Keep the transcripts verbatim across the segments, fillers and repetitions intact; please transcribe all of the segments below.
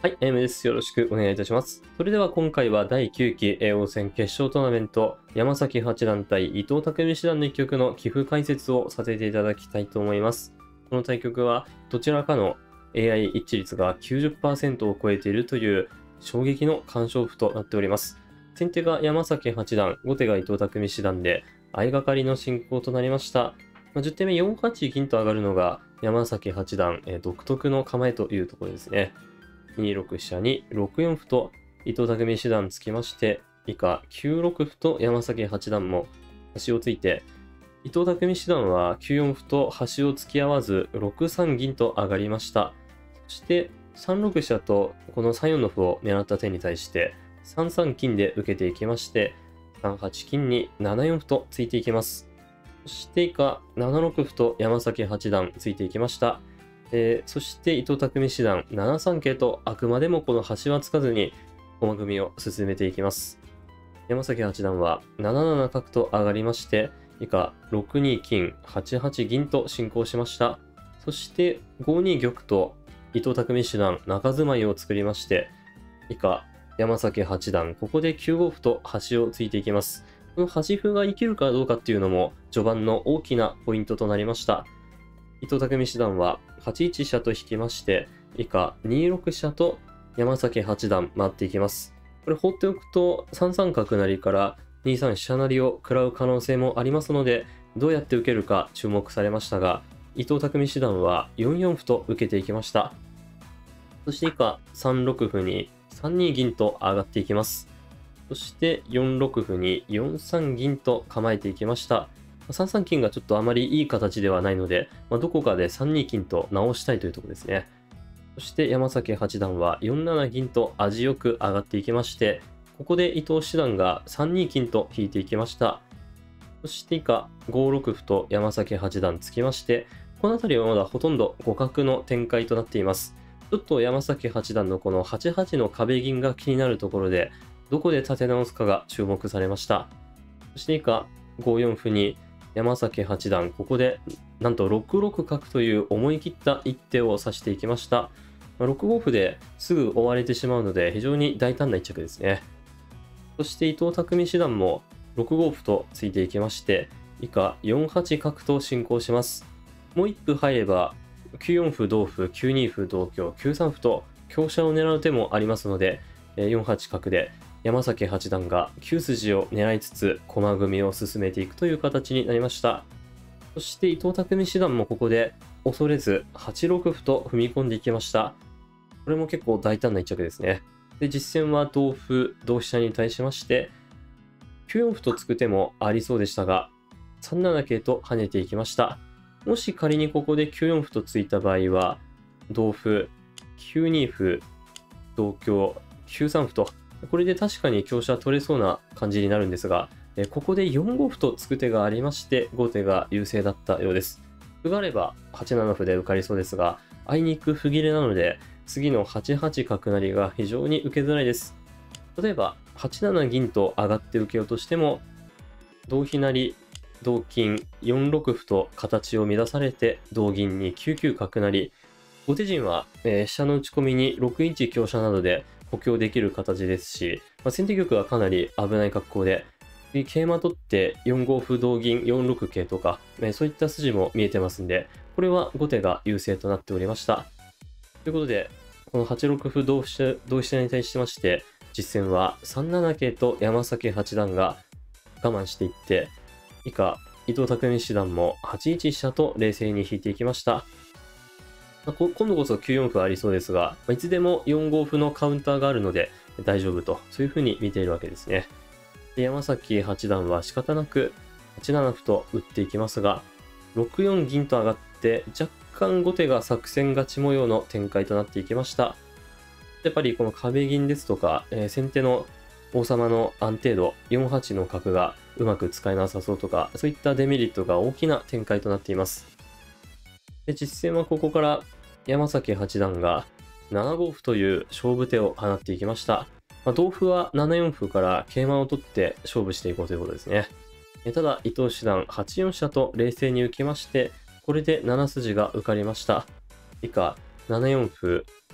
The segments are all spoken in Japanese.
はい、エム です。よろしくお願いいたします。それでは今回はだいきゅうき叡王戦決勝トーナメント、山崎八段対伊藤匠七段の一局の棋譜解説をさせていただきたいと思います。この対局はどちらかの エーアイ 一致率が きゅうじゅっパーセント を超えているという衝撃の完勝譜となっております。先手が山崎八段、後手が伊藤匠七段で相掛かりの進行となりました。まあ、じゅってんめよんはち銀と上がるのが山崎八段、えー、独特の構えというところですね。にろく飛車にろくよん歩と伊藤匠七段つきまして、以下きゅうろく歩と山崎八段も端をついて、伊藤匠七段はきゅうよん歩と端を突き合わずろくさん銀と上がりました。そしてさんろく飛車とこのさんよんの歩を狙った手に対してさんさん金で受けていきまして、さんはち金にななよん歩とついていきます。そして以下ななろく歩と山崎八段ついていきました。えー、そして伊藤匠七段ななさん桂とあくまでもこの端はつかずに駒組みを進めていきます。山崎八段はなななな角と上がりまして、以下ろくに金はちはち銀と進行しました。そしてごに玉と伊藤匠七段中住まいを作りまして、以下山崎八段ここできゅうご歩と端をついていきます。この端歩が生きるかどうかっていうのも序盤の大きなポイントとなりました。伊藤匠七段ははちいち飛車と引きまして、以下にろく飛車と山崎八段回っていきます。これ放っておくとさんさん角成からにさん飛車成を食らう可能性もありますので、どうやって受けるか注目されましたが、伊藤匠七段はよんよん歩と受けていきました。そして以下さんろく歩にさんに銀と上がっていきます。そしてよんろく歩によんさん銀と構えていきました。さんさん金がちょっとあまりいい形ではないので、まあ、どこかでさんに金と直したいというところですね。そして山崎八段はよんなな銀と味よく上がっていきまして、ここで伊藤七段がさんに金と引いていきました。そして以下ごろく歩と山崎八段つきまして、この辺りはまだほとんど互角の展開となっています。ちょっと山崎八段のこのはちはちの壁銀が気になるところで、どこで立て直すかが注目されました。そして以下ごよん歩に山崎八段、ここでなんとろくろく角という思い切った一手を指していきました。ろく五歩ですぐ追われてしまうので非常に大胆な一着ですね。そして伊藤匠七段もろく五歩とついていきまして、以下よんはち角と進行します。もう一歩入ればきゅうよん歩同歩、きゅうに歩同香、きゅうさん歩と香車を狙う手もありますので、よんはち角で山崎八段がきゅう筋を狙いつつ駒組みを進めていくという形になりました。そして伊藤匠七段もここで恐れずはちろく歩と踏み込んでいきました。これも結構大胆な一着ですね。で、実戦は同歩、同飛車に対しましてきゅうよん歩と突く手もありそうでしたが、さんなな桂と跳ねていきました。もし仮にここできゅうよん歩と突いた場合は、同歩、きゅうに歩、同香、きゅうさん歩と、これで確かに香車取れそうな感じになるんですが、ここでよん五歩と突く手がありまして、後手が優勢だったようです。歩があればはちなな歩で受かりそうですが、あいにく歩切れなので、次のはちはち角成が非常に受けづらいです。例えば、はちなな銀と上がって受けようとしても、同飛成、同金、よんろく歩と形を乱されて、同銀にきゅうきゅう角成。後手陣は、えー、飛車の打ち込みにろく一香車などで補強できる形ですし、まあ、先手玉はかなり危ない格好で、桂馬取ってよん五歩同銀よんろく桂とか、えー、そういった筋も見えてますんで、これは後手が優勢となっておりました。ということで、このはちろく歩同飛車同飛車に対しまして、実戦はさんなな桂と山崎八段が我慢していって、以下、伊藤匠七段もはち一飛車と冷静に引いていきました。今度こそきゅうよん歩ありそうですが、いつでもよん五歩のカウンターがあるので大丈夫と、そういうふうに見ているわけですね。で、山崎八段は仕方なくはちなな歩と打っていきますが、ろくよん銀と上がって若干後手が作戦勝ち模様の展開となっていきました。やっぱりこの壁銀ですとか、えー、先手の王様の安定度、よんはちの角がうまく使えなさそうとか、そういったデメリットが大きな展開となっています。で、実戦はここから山崎八段がなな五歩という勝負手を放っていきました。まあ、同歩はななよん歩から桂馬を取って勝負していこうということですね。ただ、伊藤七段はちよん飛車と冷静に受けまして、これでなな筋が受かりました。以下、ななよん歩、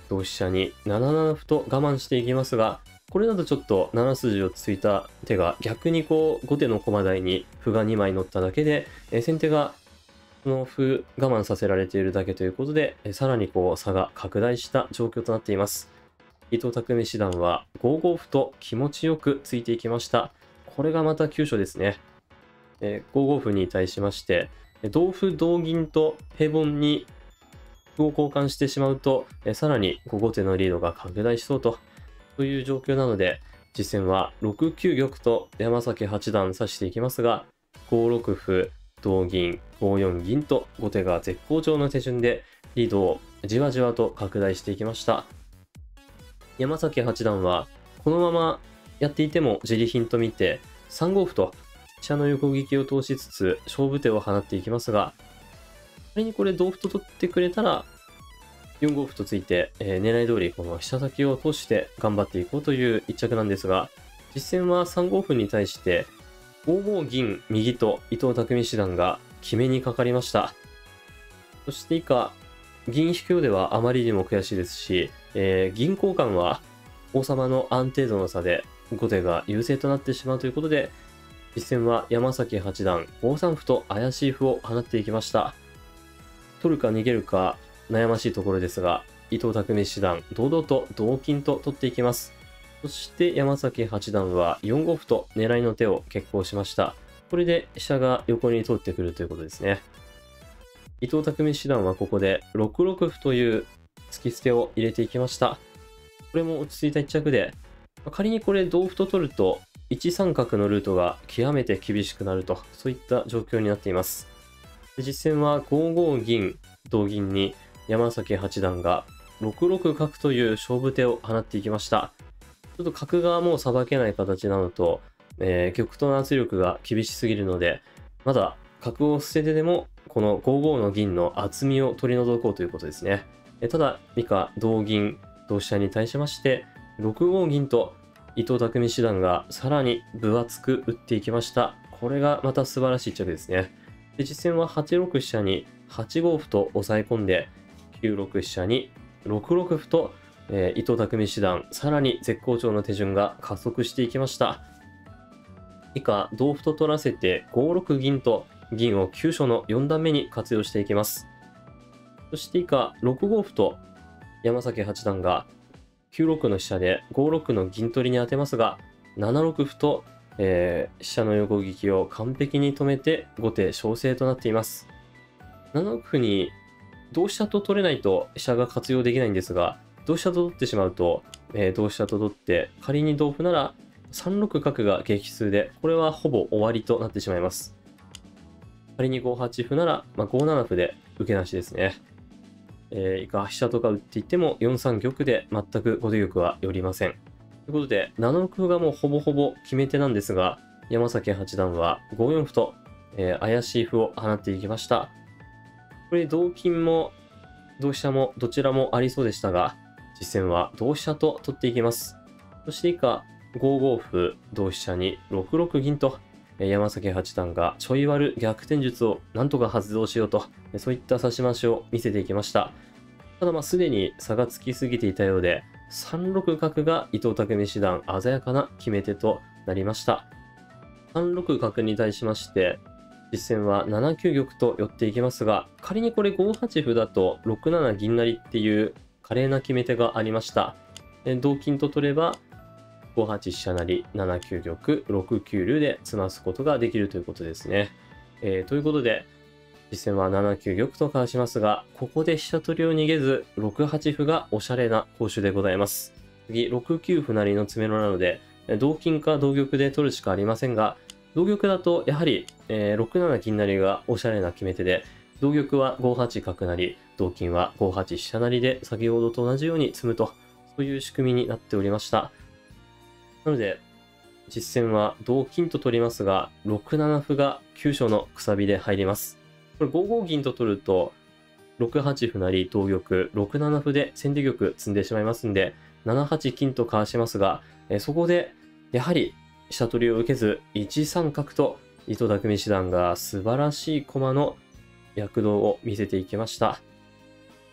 同飛車になななな歩と我慢していきますが、これだとちょっとなな筋をついた手が逆にこう後手の駒台に歩がにまい乗っただけで、え先手がこの歩我慢させられているだけということで、えさらにこう差が拡大した状況となっています。伊藤匠七段はごご歩と気持ちよくついていきました。これがまた急所ですね。えごご歩に対しまして、同歩同銀と平凡に歩を交換してしまうと、えさらに後手のリードが拡大しそうと、という状況なので、実戦はろくきゅう玉と山崎八段指していきますが、ごろく歩、同銀、ごよん銀と後手が絶好調の手順でリードをじわじわと拡大していきました。山崎八段はこのままやっていても自利品と見てさんご歩と飛車の横利きを通しつつ勝負手を放っていきますが、仮にこれ同歩と取ってくれたらよんご歩とついて、えー、狙い通りこの飛車先を通して頑張っていこうという一着なんですが、実戦はさんご歩に対してごご銀右と伊藤匠七段が決めにかかりました。そして以下、銀引くようではあまりにも悔しいですし、えー、銀交換は王様の安定度の差で後手が優勢となってしまうということで、実戦は山崎八段ごさん歩と怪しい歩を放っていきました。取るか逃げるか悩ましいところですが、伊藤匠七段堂々と同金と取っていきます。そして山崎八段はよんご歩と狙いの手を決行しました。これで飛車が横に通ってくるということですね。伊藤匠七段はここでろくろく歩という突き捨てを入れていきました。これも落ち着いた一着で、仮にこれ同歩と取るといち三角のルートが極めて厳しくなると、そういった状況になっています。で実戦はごご銀、同銀に山崎八段がろくろく角という勝負手を放っていきました。ちょっと角がもうさばけない形なのと、えー、玉頭の圧力が厳しすぎるので、まだ角を捨ててでもこのごごの銀の厚みを取り除こうということですね。えただ以下同銀同飛車に対しましてろくご銀と伊藤匠七段がさらに分厚く打っていきました。これがまた素晴らしい一着ですね。で実戦ははちろく飛車にはちご歩と押さえ込んできゅうろく飛車にろくろく歩と、えー、伊藤匠七段さらに絶好調の手順が加速していきました。以下同歩と取らせてごろく銀と銀を急所のよん段目に活用していきます。そして以下ろくご歩と山崎八段がきゅうろくの飛車でごろくの銀取りに当てますが、ななろく歩と、えー、飛車の横利きを完璧に止めて後手勝勢となっています。ななろく歩に同飛車と取れないと飛車が活用できないんですが、同飛車と取ってしまうと、えー、同飛車と取って仮に同歩ならさんろく角が激数で、これはほぼ終わりとなってしまいます。仮にごはち歩なら、まあ、ごなな歩で受けなしですね。えー、以下飛車とか打っていってもよんさん玉で全く後手玉は寄りません。ということでななろく歩がもうほぼほぼ決め手なんですが、山崎八段はごよん歩と、えー、怪しい歩を放っていきました。これ同金も同飛車もどちらもありそうでしたが、実戦は同飛車と取っていきます。そして以下ごご歩同飛車にろくろく銀と山崎八段がちょい割る逆転術をなんとか発動しようと、そういった指し回しを見せていきました。ただまあすでに差がつきすぎていたようで、さんろく角が伊藤匠七段鮮やかな決め手となりました。さんろく角に対しまして実戦はななきゅう玉と寄っていきますが、仮にこれごはち歩だとろくなな銀成っていう華麗な決め手がありました。同金と取ればごはち飛車成、ななきゅう玉、ろくきゅう竜で詰ますことができるということですね。えー、ということで、実戦はななきゅう玉とかわしますが、ここで飛車取りを逃げず、ろくはち歩がおしゃれな攻守でございます。次、ろくきゅう歩成の詰めろなので、同金か同玉で取るしかありませんが、同玉だとやはり、えー、ろくなな銀成がおしゃれな決め手で、同玉はごはち角成、同金はごはち飛車成で先ほどと同じように詰むと、そういう仕組みになっておりました。なので、実戦は同金と取りますが、ろくなな歩が急所のくさびで入ります。これごご銀と取ると、ろくはち歩成、同玉、ろくなな歩で先手玉積んでしまいますんで、ななはち金とかわしますが、えそこで、やはり飛車取りを受けず、いち三角と伊藤匠七段が素晴らしい駒の躍動を見せていきました。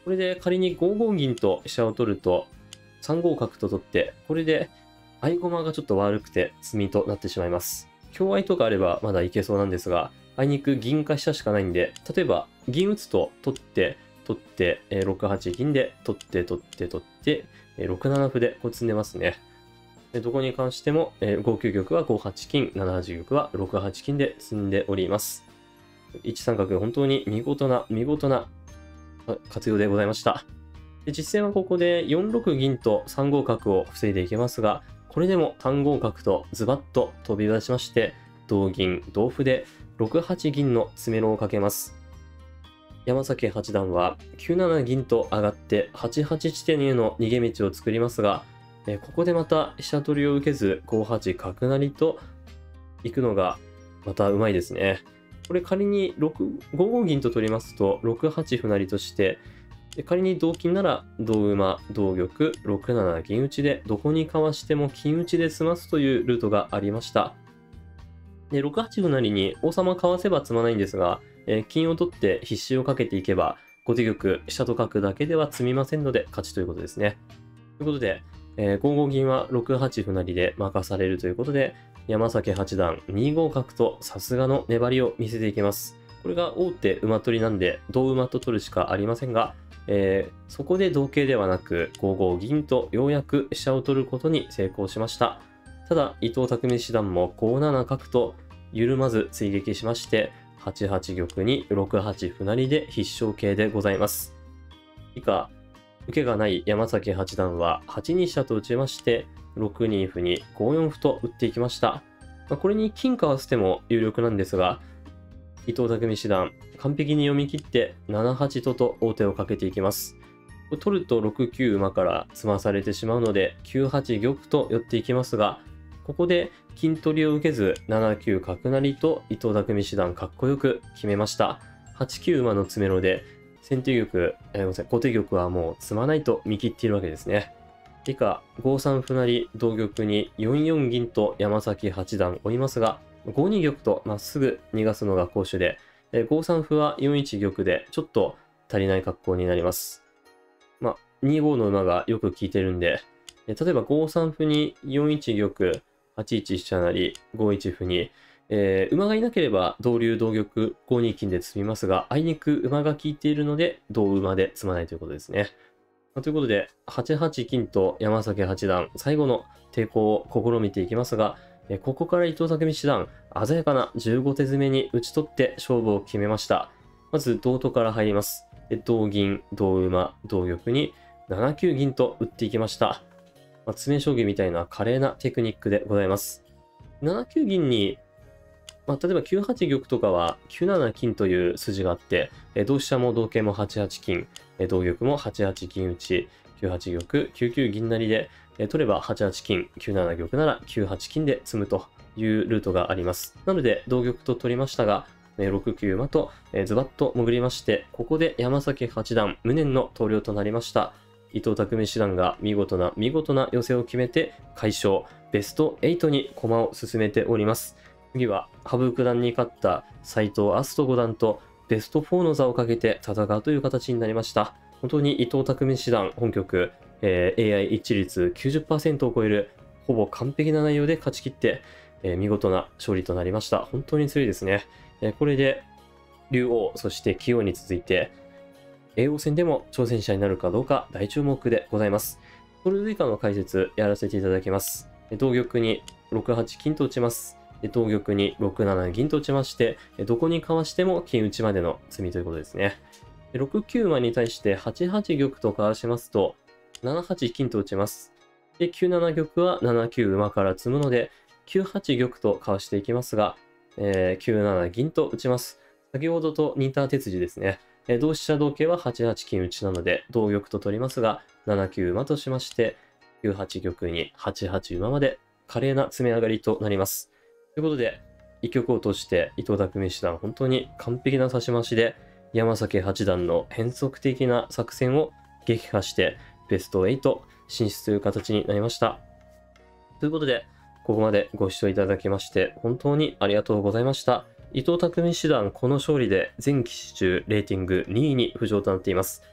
これで仮にごご銀と飛車を取ると、さんご角と取って、これで合駒がちょっと悪くて詰みとなってしまいます。香合とかあればまだいけそうなんですが、あいにく銀か飛車しかないんで、例えば銀打つと取って、取って、えー、ろくはち銀で取って、取って、取って、えー、ろくなな歩でこう積んでますね。でどこに関しても、えー、ごきゅう玉はごはち金、しちはち玉はろくはち金で積んでおります。いち三角、本当に見事な、見事な活用でございました。で実戦はここでよんろく銀とさんご角を防いでいけますが、これでも単合角とズバッと飛び出しまして、同銀、同歩でろくはち銀の詰めろをかけます。山崎八段はきゅうなな銀と上がってはちはち地点への逃げ道を作りますが、えここでまた飛車取りを受けずごはち角成と行くのがまたうまいですね。これ仮にごご銀と取りますとろくはち歩成として、仮に同金なら同馬、同玉、ろくなな銀打ちでどこにかわしても金打ちで済ますというルートがありました。でろくはち歩成に王様かわせば詰まないんですが、えー、金を取って必至をかけていけば後手玉、飛車と角だけでは詰みませんので勝ちということですね。ということで、えー、ごご銀はろくはち歩成で任されるということで、山崎八段にご角とさすがの粘りを見せていきます。これが王手馬取りなんで同馬と取るしかありませんが、えー、そこで同桂ではなくごご銀とようやく飛車を取ることに成功しました。ただ伊藤匠七段もごなな角と緩まず追撃しまして、はちはち玉にろくはち歩成で必勝形でございます。以下、受けがない山崎八段ははち二飛車と打ちまして、ろく二歩にご四歩と打っていきました。まあ、これに金かわす手も有力なんですが、伊藤匠七段、完璧に読み切ってななはちとと王手をかけていきます。取るとろく九馬から詰まされてしまうので、きゅうはち玉と寄っていきますが、ここで金取りを受けずなな九角成と伊藤匠七段かっこよく決めました。はち九馬の詰めろで、先手玉、えー、ごめんなさい、後手玉はもう詰まないと見切っているわけですね。以下、ご三歩成同玉によん四銀と山崎八段おりますが、ご二玉とまっすぐ逃がすのが好手で、ご三歩はよん一玉でちょっと足りない格好になります。まあ、に五の馬がよく効いてるんで、例えばご三歩によん一玉、はち一飛車成、ご一歩に、えー、馬がいなければ同竜同玉、ご二金で詰みますが、あいにく馬が効いているので、同馬で詰まないということですね。まあ、ということで、はち八金と山崎八段、最後の抵抗を試みていきますが、ここから伊藤匠七段、鮮やかなじゅうご手詰めに打ち取って勝負を決めました。まず、同とから入ります。同銀、同馬、同玉になな九銀と打っていきました。まあ、詰め将棋みたいな華麗なテクニックでございます。なな九銀に、まあ、例えばきゅう八玉とかはきゅう七金という筋があって、同飛車も同桂もはち八金、同玉もはち八金打ち、きゅう八玉、きゅう九銀成で、取ればはち八金、きゅう七玉ならきゅう八金で詰むというルートがあります。なので、同玉と取りましたが、ろく九馬とズバッと潜りまして、ここで山崎八段、無念の投了となりました。伊藤匠七段が見事な見事な寄せを決めて、快勝、ベストはちに駒を進めております。次は、羽生九段に勝った斎藤明日斗五段とベストよんの座をかけて戦うという形になりました。本当に伊藤匠七段、本局、えー、エーアイ 一致率 きゅうじゅっパーセント を超えるほぼ完璧な内容で勝ち切って、えー、見事な勝利となりました。本当に強いですね。えー、これで竜王、そして棋王に続いて叡王戦でも挑戦者になるかどうか大注目でございます。それ以下の解説やらせていただきます。同玉にろく八金と打ちます。同玉にろく七銀と打ちまして、どこにかわしても金打ちまでの詰みということですね。ろく九馬に対してはち八玉とかわしますと、なな八金と打ちます。で、きゅう七玉はなな九馬から詰むので、きゅう八玉とかわしていきますが、えー、きゅう七銀と打ちます。先ほどと似た手筋ですね。えー、同飛車同桂ははち八金打ちなので、同玉と取りますが、なな九馬としまして、きゅう八玉にはち八馬まで華麗な詰め上がりとなります。ということで、一局を通して伊藤匠七段、本当に完璧な指し回しで、山崎八段の変則的な作戦を撃破して、ベストはち進出という形になりました。ということで、ここまでご視聴いただきまして、本当にありがとうございました。伊藤匠七段、この勝利で全棋士中レーティングにいに浮上となっています。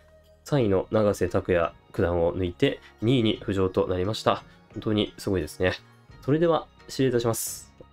さんいの永瀬拓矢九段を抜いてにいに浮上となりました。本当にすごいですね。それでは、失礼いたします。